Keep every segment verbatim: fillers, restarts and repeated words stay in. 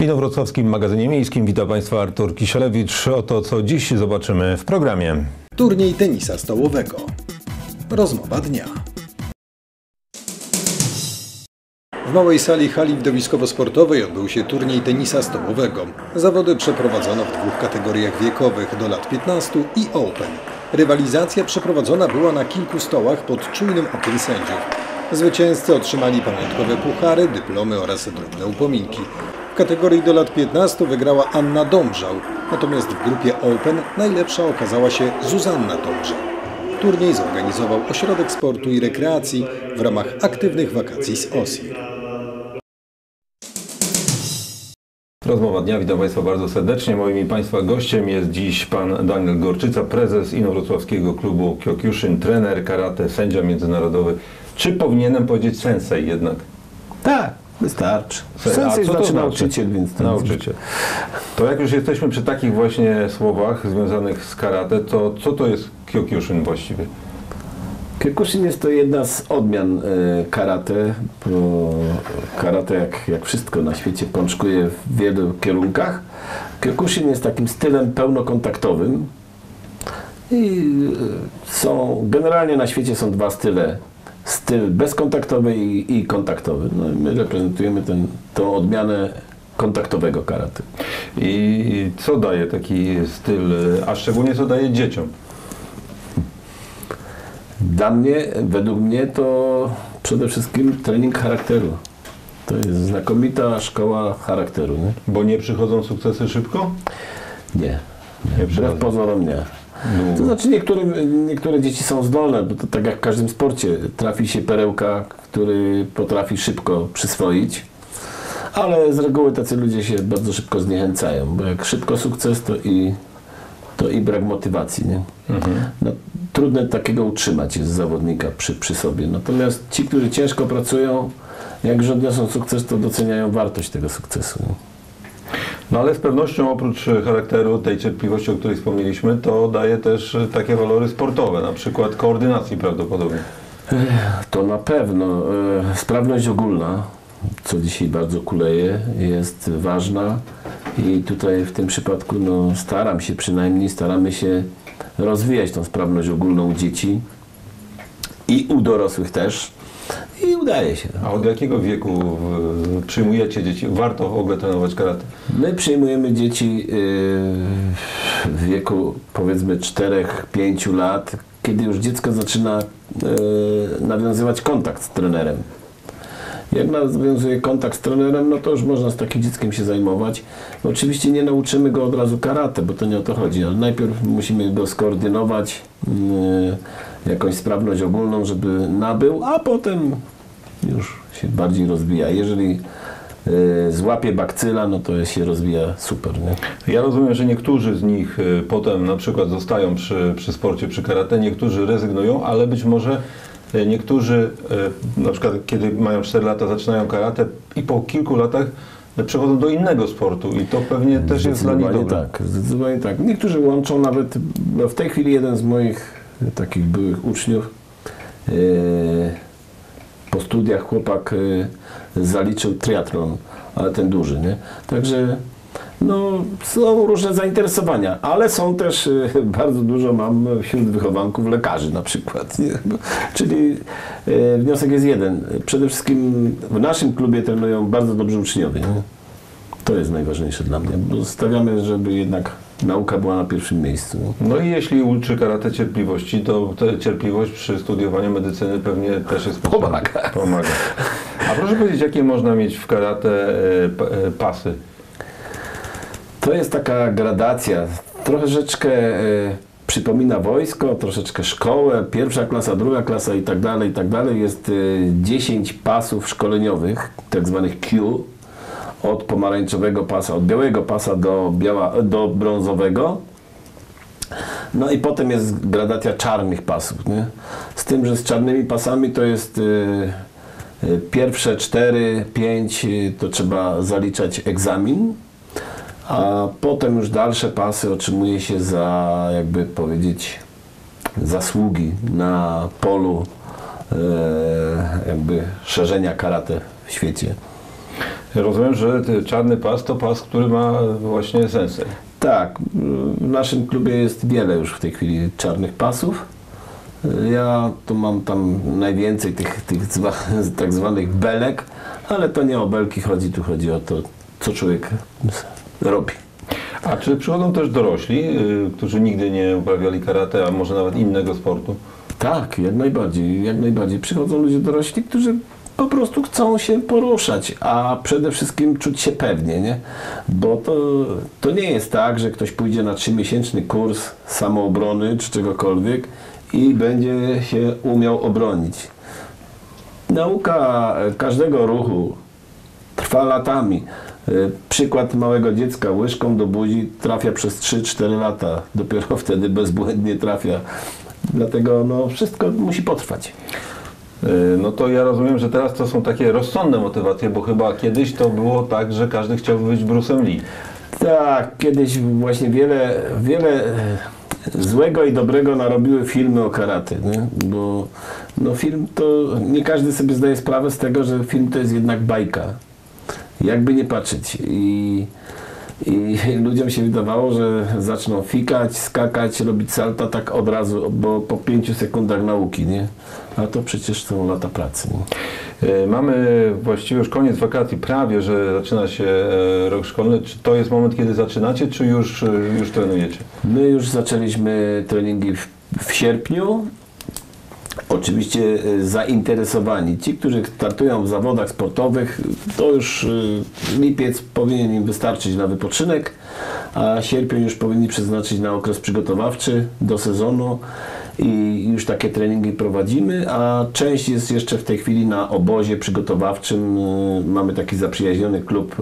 W Inowrocławskim Magazynie Miejskim witam Państwa Artur Kisielewicz. Oto co dziś zobaczymy w programie. Turniej tenisa stołowego. Rozmowa dnia. W małej sali hali widowiskowo-sportowej odbył się turniej tenisa stołowego. Zawody przeprowadzono w dwóch kategoriach wiekowych, do lat piętnastu i Open. Rywalizacja przeprowadzona była na kilku stołach pod czujnym okiem sędziów. Zwycięzcy otrzymali pamiątkowe puchary, dyplomy oraz drobne upominki. W kategorii do lat piętnastu wygrała Anna Dąbrzał, natomiast w grupie Open najlepsza okazała się Zuzanna Dąbrzał. Turniej zorganizował Ośrodek Sportu i Rekreacji w ramach aktywnych wakacji z O S I R. Rozmowa dnia, witam Państwa bardzo serdecznie. Moim i Państwa gościem jest dziś pan Daniel Gorczyca, prezes Inowrocławskiego Klubu Kyokushin, trener karate, sędzia międzynarodowy. Czy powinienem powiedzieć sensei jednak? Tak, wystarczy. Sensei znaczy znaczy nauczyciel, więc to nauczyciel. To jak już jesteśmy przy takich właśnie słowach związanych z karate, to co to jest Kyokushin właściwie? Kyokushin jest to jedna z odmian y, karate, bo karate jak, jak wszystko na świecie pączkuje w wielu kierunkach. Kyokushin jest takim stylem pełnokontaktowym i y, są, generalnie na świecie są dwa style. Styl bezkontaktowy i, i kontaktowy. No, my reprezentujemy ten, tą odmianę kontaktowego karate. I co daje taki styl, a szczególnie co daje dzieciom? Dla mnie, według mnie to przede wszystkim trening charakteru. To jest znakomita szkoła charakteru. Nie? Bo nie przychodzą sukcesy szybko? Nie. Nie Wbrew pozorom nie. Długo. To znaczy niektóre, niektóre dzieci są zdolne, bo to tak jak w każdym sporcie. Trafi się perełka, który potrafi szybko przyswoić, ale z reguły tacy ludzie się bardzo szybko zniechęcają, bo jak szybko sukces, to i, to i brak motywacji. Nie? Mhm. No, trudno takiego utrzymać jest zawodnika przy, przy sobie. Natomiast ci, którzy ciężko pracują, jak już odniosą sukces, to doceniają wartość tego sukcesu. Nie? No ale z pewnością oprócz charakteru, tej cierpliwości, o której wspomnieliśmy, to daje też takie walory sportowe, na przykład koordynacji prawdopodobnie. To na pewno. Sprawność ogólna, co dzisiaj bardzo kuleje, jest ważna i tutaj w tym przypadku no, staram się przynajmniej, staramy się rozwijać tą sprawność ogólną u dzieci i u dorosłych też. I udaje się. A od jakiego wieku przyjmujecie dzieci? Warto w ogóle trenować karate? My przyjmujemy dzieci w wieku powiedzmy czterech pięciu lat, kiedy już dziecko zaczyna nawiązywać kontakt z trenerem. Jak nawiązuje kontakt z trenerem, no to już można z takim dzieckiem się zajmować. Oczywiście nie nauczymy go od razu karate, bo to nie o to chodzi, ale najpierw musimy go skoordynować, jakąś sprawność ogólną, żeby nabył, a potem już się bardziej rozwija. Jeżeli y, złapie bakcyla, no to się rozwija super. Nie? Ja rozumiem, że niektórzy z nich y, potem na przykład zostają przy, przy sporcie, przy karate, niektórzy rezygnują, ale być może y, niektórzy y, na przykład kiedy mają cztery lata zaczynają karate i po kilku latach y, przechodzą do innego sportu i to pewnie też jest dla nich dobre. Tak, zdecydowanie tak. Niektórzy łączą nawet, no w tej chwili jeden z moich takich byłych uczniów yy, po studiach chłopak yy, zaliczył triatlon, ale ten duży, nie? Także no, są różne zainteresowania, ale są też, yy, bardzo dużo mam wśród wychowanków lekarzy na przykład, nie? Czyli yy, wniosek jest jeden, przede wszystkim w naszym klubie trenują bardzo dobrzy uczniowie, nie? To jest najważniejsze dla mnie, bo stawiamy, żeby jednak nauka była na pierwszym miejscu. No i jeśli uczy karate cierpliwości, to ta cierpliwość przy studiowaniu medycyny pewnie też jest potrzebna. Pomaga. Pomaga. A proszę powiedzieć, jakie można mieć w karate pasy? To jest taka gradacja. Troszeczkę e, przypomina wojsko, troszeczkę szkołę, pierwsza klasa, druga klasa i tak dalej, i tak dalej. Jest e, dziesięć pasów szkoleniowych, tak zwanych Q. Od pomarańczowego pasa, od białego pasa do, biała, do brązowego. No i potem jest gradacja czarnych pasów. Nie? Z tym, że z czarnymi pasami to jest y, y, pierwsze cztery, pięć y, to trzeba zaliczać egzamin, a potem już dalsze pasy otrzymuje się za, jakby powiedzieć, zasługi na polu y, jakby szerzenia karate w świecie. Rozumiem, że czarny pas to pas, który ma właśnie sensej. Tak, w naszym klubie jest wiele już w tej chwili czarnych pasów. Ja tu mam tam najwięcej tych, tych zwa, tak zwanych belek, ale to nie o belki chodzi, tu chodzi o to, co człowiek robi. A czy przychodzą też dorośli, y, którzy nigdy nie uprawiali karate, a może nawet innego sportu? Tak, jak najbardziej, jak najbardziej. Przychodzą ludzie dorośli, którzy po prostu chcą się poruszać, a przede wszystkim czuć się pewnie, nie? Bo to, to nie jest tak, że ktoś pójdzie na trzymiesięczny kurs samoobrony czy czegokolwiek i będzie się umiał obronić. Nauka każdego ruchu trwa latami. Przykład małego dziecka łyżką do buzi trafia przez trzy cztery lata. Dopiero wtedy bezbłędnie trafia. Dlatego no, wszystko musi potrwać. No to ja rozumiem, że teraz to są takie rozsądne motywacje, bo chyba kiedyś to było tak, że każdy chciał być Bruce'em Lee. Tak, kiedyś właśnie wiele, wiele złego i dobrego narobiły filmy o karate, nie? Bo no film to, nie każdy sobie zdaje sprawę z tego, że film to jest jednak bajka. Jakby nie patrzeć. I, i ludziom się wydawało, że zaczną fikać, skakać, robić salta tak od razu, bo po pięciu sekundach nauki, nie? A to przecież są lata pracy. Nie? Mamy właściwie już koniec wakacji, prawie, że zaczyna się rok szkolny. Czy to jest moment, kiedy zaczynacie, czy już, już trenujecie? My już zaczęliśmy treningi w, w sierpniu. Oczywiście zainteresowani. Ci, którzy startują w zawodach sportowych, to już lipiec powinien im wystarczyć na wypoczynek, a sierpień już powinni przeznaczyć na okres przygotowawczy do sezonu i już takie treningi prowadzimy, a część jest jeszcze w tej chwili na obozie przygotowawczym. Mamy taki zaprzyjaźniony klub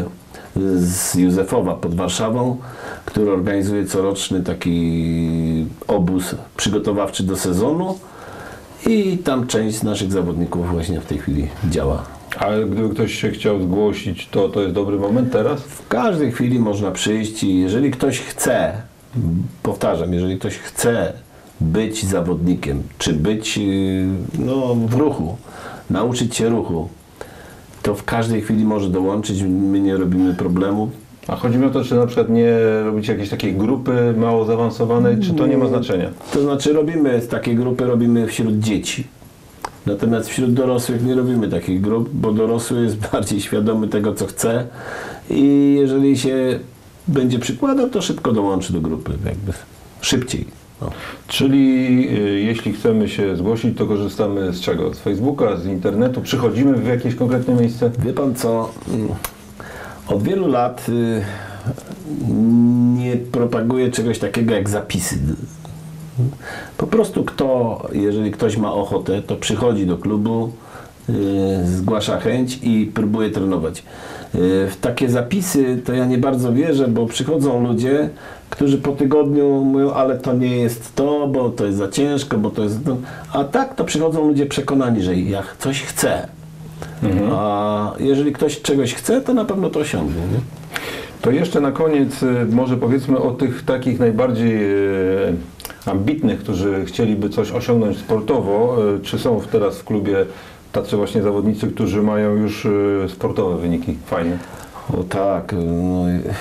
z Józefowa pod Warszawą, który organizuje coroczny taki obóz przygotowawczy do sezonu. I tam część z naszych zawodników właśnie w tej chwili działa. A gdyby ktoś się chciał zgłosić, to to jest dobry moment teraz? W każdej chwili można przyjść i jeżeli ktoś chce, powtarzam, jeżeli ktoś chce być zawodnikiem, czy być no, w ruchu, nauczyć się ruchu, to w każdej chwili może dołączyć, my nie robimy problemu. A chodzi mi o to, czy na przykład nie robicie jakiejś takiej grupy mało zaawansowanej, czy to nie ma znaczenia? To znaczy robimy, takie grupy robimy wśród dzieci. Natomiast wśród dorosłych nie robimy takich grup, bo dorosły jest bardziej świadomy tego, co chce i jeżeli się będzie przykładał, to szybko dołączy do grupy, jakby szybciej. No. Czyli y, jeśli chcemy się zgłosić, to korzystamy z czego? Z Facebooka, z internetu? Przychodzimy w jakieś konkretne miejsce? Wie pan co? Od wielu lat y, nie propaguję czegoś takiego jak zapisy. Po prostu kto, jeżeli ktoś ma ochotę, to przychodzi do klubu, y, zgłasza chęć i próbuje trenować. Y, w takie zapisy to ja nie bardzo wierzę, bo przychodzą ludzie, którzy po tygodniu mówią, ale to nie jest to, bo to jest za ciężko, bo to jest... A tak to przychodzą ludzie przekonani, że ja coś chcę. Mhm. A jeżeli ktoś czegoś chce, to na pewno to osiągnie. Nie? To jeszcze na koniec może powiedzmy o tych takich najbardziej ambitnych, którzy chcieliby coś osiągnąć sportowo. Czy są teraz w klubie tacy właśnie zawodnicy, którzy mają już sportowe wyniki fajne? O tak. No,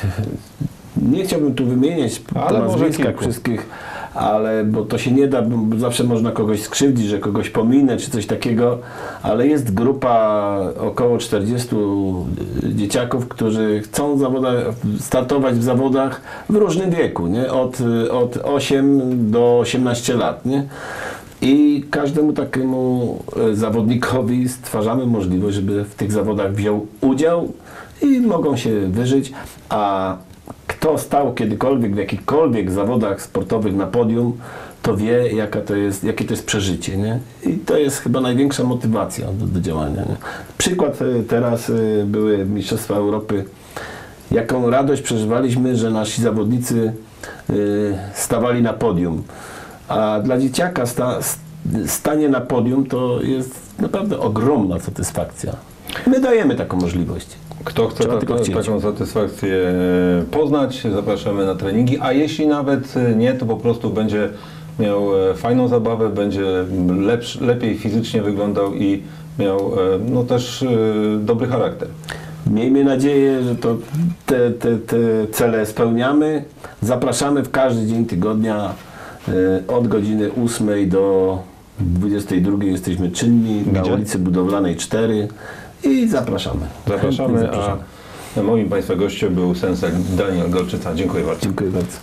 nie chciałbym tu wymieniać po nazwiskach wszystkich, ale bo to się nie da, bo zawsze można kogoś skrzywdzić, że kogoś pominę czy coś takiego, ale jest grupa około czterdziestu dzieciaków, którzy chcą zawodach, startować w zawodach w różnym wieku, nie? Od, od ośmiu do osiemnastu lat. Nie? I każdemu takiemu zawodnikowi stwarzamy możliwość, żeby w tych zawodach wziął udział i mogą się wyżyć, a kto stał kiedykolwiek w jakichkolwiek zawodach sportowych na podium, to wie, jaka to jest, jakie to jest przeżycie. Nie? I to jest chyba największa motywacja do, do działania. Nie? Przykład teraz były Mistrzostwa Europy. Jaką radość przeżywaliśmy, że nasi zawodnicy stawali na podium. A dla dzieciaka sta, stanie na podium to jest naprawdę ogromna satysfakcja. My dajemy taką możliwość. Kto chce ta, taką satysfakcję poznać, zapraszamy na treningi, a jeśli nawet nie, to po prostu będzie miał fajną zabawę, będzie lepszy, lepiej fizycznie wyglądał i miał no, też dobry charakter. Miejmy nadzieję, że to te, te, te cele spełniamy. Zapraszamy w każdy dzień tygodnia e, od godziny ósmej do dwudziestej drugiej jesteśmy czynni na Gdzie? ulicy Budowlanej cztery i zapraszamy. Zapraszamy, Chętnie zapraszamy. a moim Państwa gościem był sensor Daniel Golczyca. Dziękuję bardzo. Dziękuję bardzo.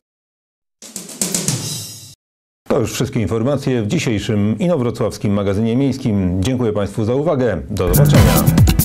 To już wszystkie informacje w dzisiejszym inowrocławskim magazynie miejskim. Dziękuję Państwu za uwagę. Do zobaczenia.